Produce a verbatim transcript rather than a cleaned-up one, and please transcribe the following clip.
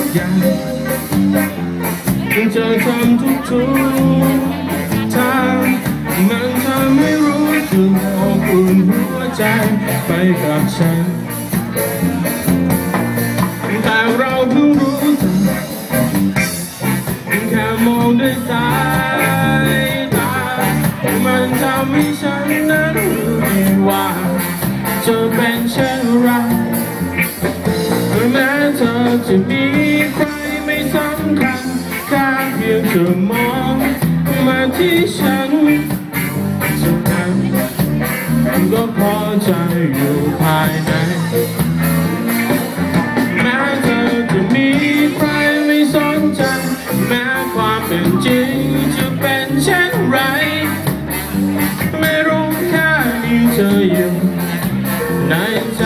อย่างจะทำทุกๆทางมันทำให้รู้สึกอบอุ่นหัวใจไปกับฉันแต่เราเพิ่งรู้จักแค่มองด้วยสายตามันทำให้ฉันนั้นรู้ว่าจะเป็นเช่นไรแม้เธอจะมีใครไม่สำคัญแค่เพียงเธอมองมาที่ฉันเท่านั้นก็พอใจอยู่ภายในแม้เธอจะมีใครไม่สนใจแม้ความเป็นจริงจะเป็นเช่นไรไม่รู้แค่มีเธออยู่ในใจ